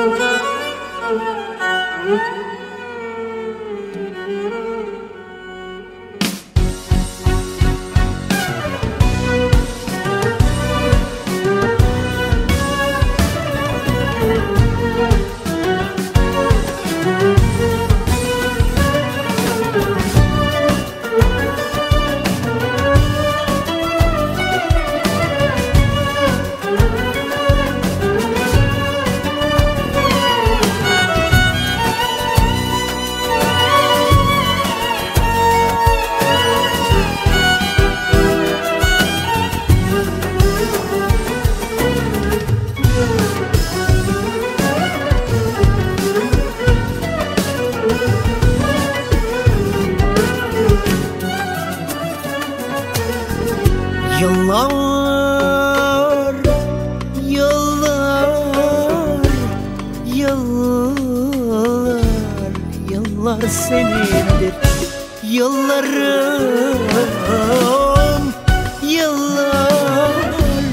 Yıllar, yıllar, yıllar, yıllar senindir. Yıllarım, yıllar,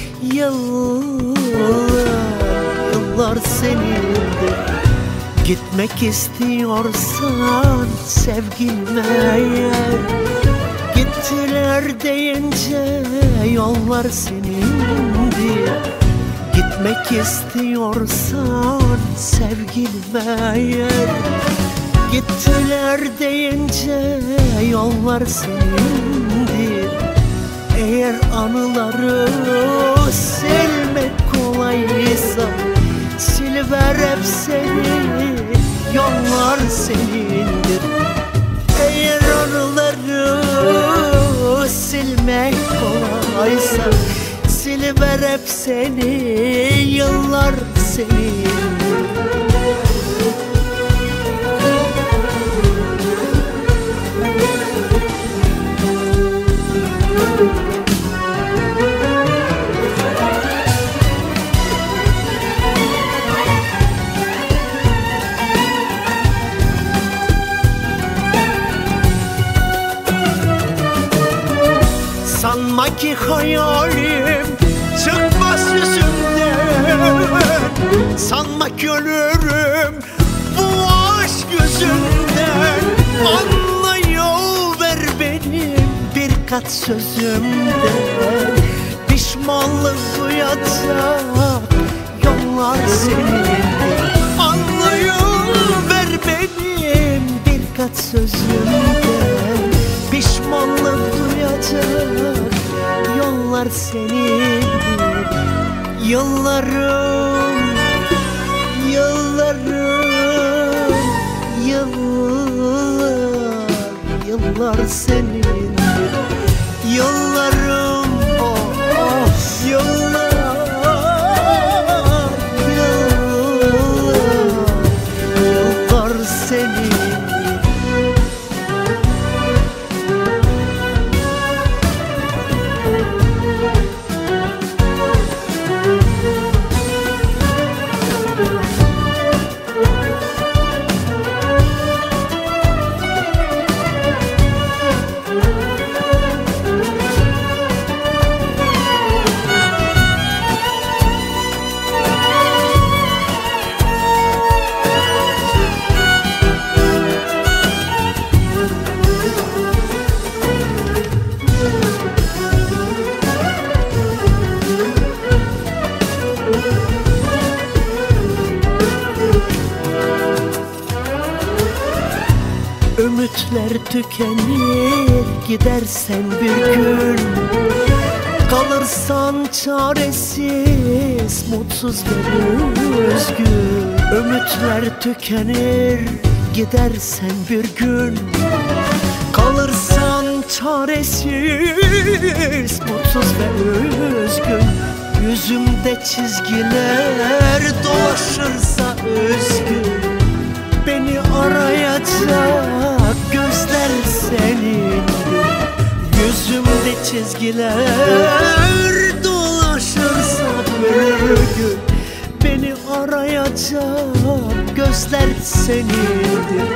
yıllar senindir. Gitmek istiyorsan sevgilime eğer, gittiler deyince yollar senindir. Gitmek istiyorsan sevgilime eğer, gittiler deyince yollar senindir. Eğer anıları silmek kolaysa, siliver hep seni, yollar senindir. Eğer anıları silmek kolaysa, siliver hep seni, yıllar senindir. Sanma ki hayalim çıkmaz yüzümden, sanma ki ölürüm bu aşk yüzünden. Anlayıver benim birkaç sözümden, pişmanlık duyacak yollar senindir. Anlayıver benim birkaç sözümden, pişmanlık duyacak yollar senindir. Yıllarım, yıllarım, yıllar senindir. Yıllarım, yıllar senindir. Ümitler tükenir gidersen bir gün, kalırsan çaresiz, mutsuz ve üzgün. Ümitler tükenir gidersen bir gün, kalırsan çaresiz, mutsuz ve üzgün. Yüzümde çizgiler dolaşırsa üzgün, beni arayacak gözler senindir. Yüzümde çizgiler dolaşırsa bir gün, beni arayacak gözler senindir.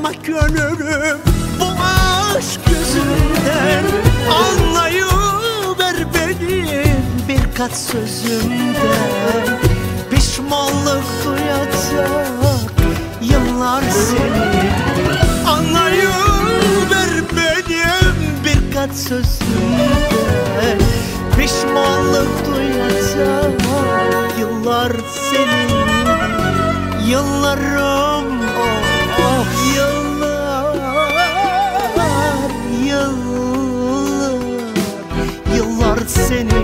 Ama gönlüm bu aşk yüzünden anlayıver benim birkaç sözümden. Pişmanlık duyacak yıllar seni, anlayıver benim birkaç sözümden. Pişmanlık duyacak yıllar senin. Yıllarım yıllar, yıllar, yıllar senin.